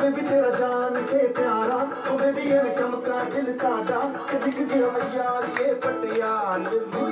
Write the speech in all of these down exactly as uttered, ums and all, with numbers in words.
baby तेरा जान से प्यारा, ओ बेबी ये चमका दिल सादा, दिख गया यार ये पटियाल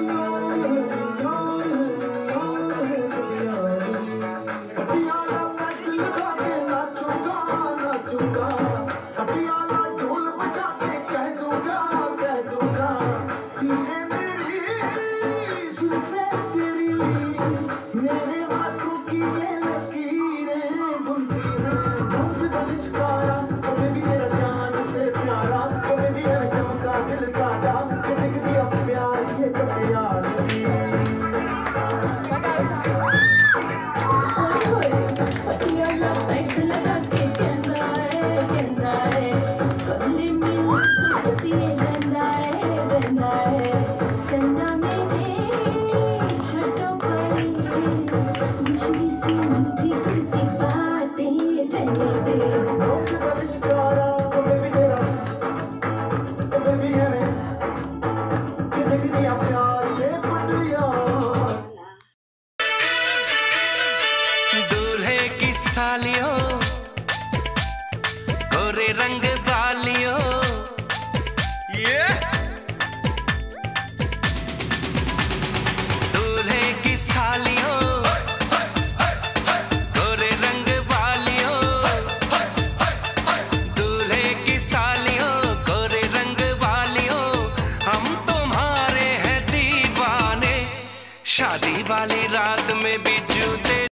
पटियाला पैक लगा के नाचूंगा नाचूंगा, पटियाला ढोल बजा के कह दूंगा कह दूंगा, ये मेरी जुल्फे तेरी मेरे हाथों की ये लकीरें बुनती हैं, मुझ को लिशकारा, ओ बेबी मेरा जान से प्यारा, ओ बेबी ये चमका दिल सादा, दिख गया प्यार ये पटियाला पटियाला पैक लगा के कहना है कहना है, कमले में कुछ पिए रहना है रहना है, चन्ना मेरे छठों पर बिजली सी उठी